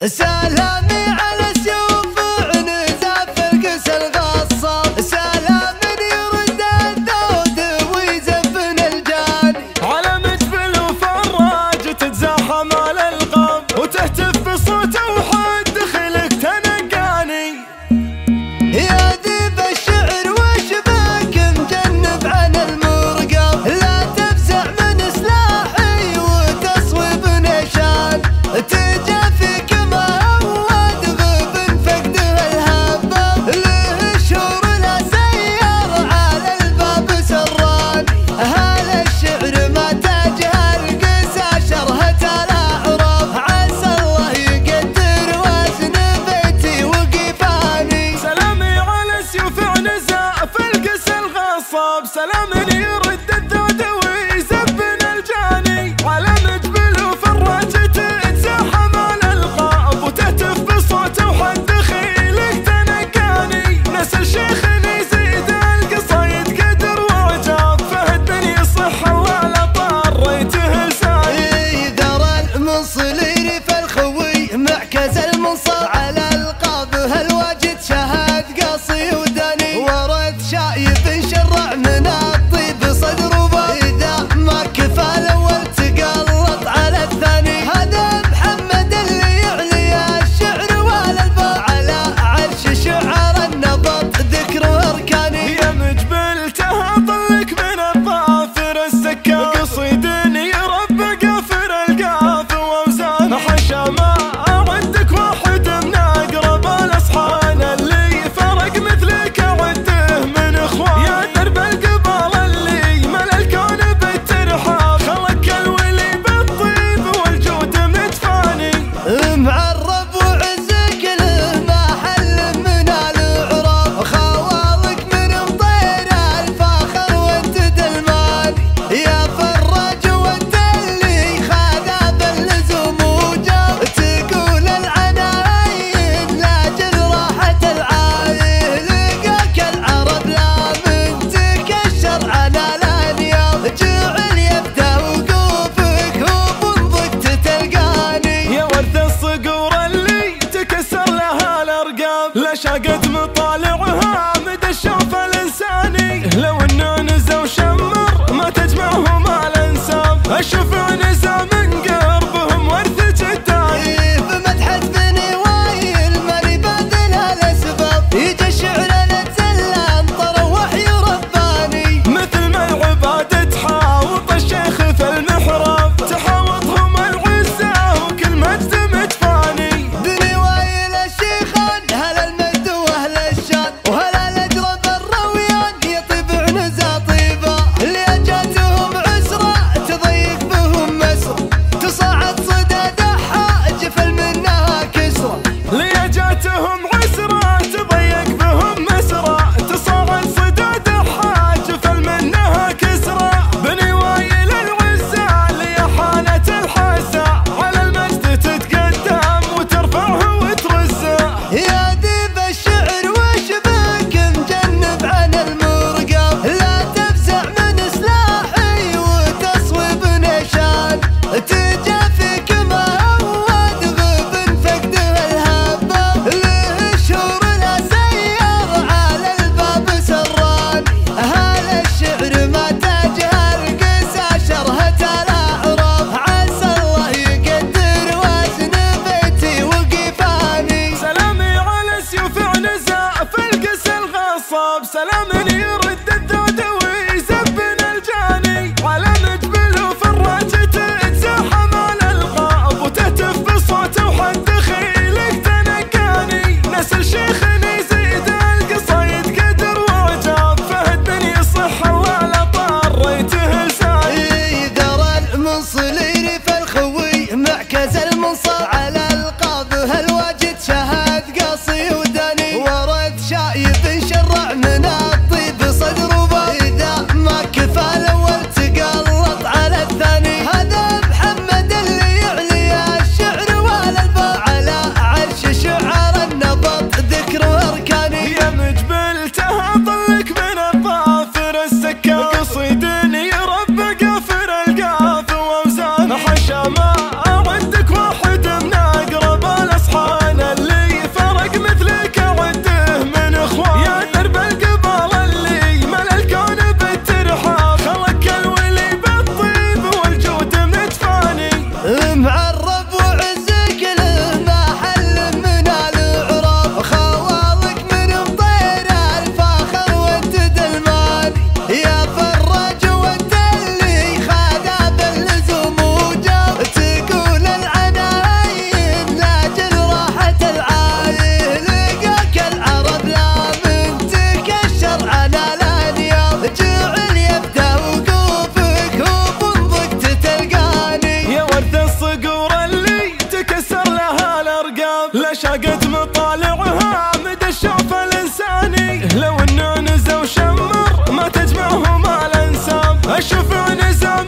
سلامي على سيوف عنزة في القس الغصاب، سلام يرد الذود ويزفن الجاني، على مجبل وفراج تتزاحم على القاب وتهتف بصوت وحد خلق تنقاني. يا ذيب الشعر وشباك مجنب عن المرقب، لا تفزع من سلاحي وتصويب نشان، تجافيك ما هو دغب فقده الهباب، له شهور لا سير على الباب سراني، هذا الشعر ما تاجها القسا شرهة الأعراب، عسى الله يقدر وزن بيتي وقفاني. سلامي على سيوف عنزة في القس الغصاب، سلام يرد الذود ويزبن الجاني، على مجبل وفراج تتزاحم على القاب وتهتف بصوت وحد خيلك تنقاني. نسل شيخ يزيد القصايد قدر وعجاب، فهدني صح ولا طريته لساني. درى المنصلي فالخوي معكز المنصر، على القابه الواجد شهد قصي وداني، ورد شايب شرع من الطيب صدر وباب، إذا ما كفى الأول تقلط على الثاني، هذا محمد اللي يعلي الشعر والألباب، على عرش شعر النبط ذكر أركاني. يا مجبل تهطلك من الظافر السكان، قصيد يربى قافر القاف واوزان، حشا ما عندك واحد مناي شاقت مطالعها مدى الشوف الإنساني، لو إنه نزا وشمر ما تجمعهما الأنساب. أشوف نزا